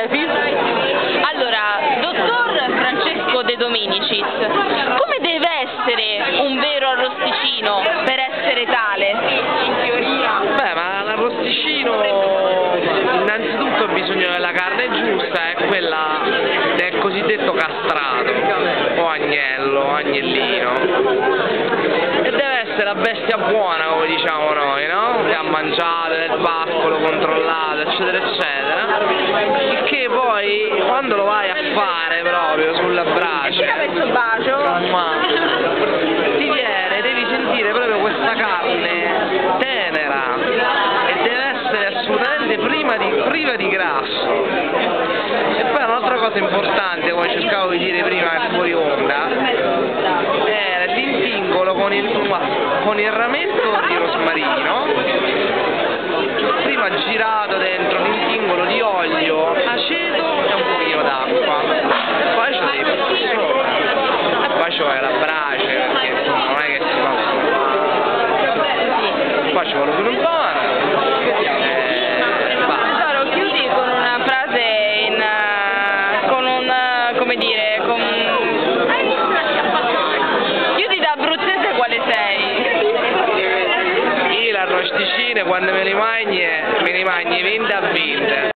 Efi? Allora, dottor Francesco De Dominicis, come deve essere un vero arrosticino per essere tale? In teoria. Beh, ma l'arrosticino innanzitutto ha bisogno della carne giusta, è quella del cosiddetto castrato, o agnello, agnellino. E deve essere la bestia buona, come diciamo noi, no? Che ha mangiato del pascolo controllato, eccetera, eccetera. Il che poi, quando lo vai a fare proprio sulla brace, devi sentire proprio questa carne tenera e deve essere assolutamente priva di grasso. E poi un'altra cosa importante, come cercavo di dire prima fuori onda, è l'intingolo con il rametto di rosmarino, prima girato dentro l'intingolo di olio, aceto e un pochino d'acqua, e poi ci devi passare sopra, e poi ci vuole la brace, perché insomma non è che si fa, poi ci vuole pure un po'. Tesoro, chiudi con una frase chiudi da abruzzese quale sei? Io l'arrosticino quando me li mangi 20 a 20.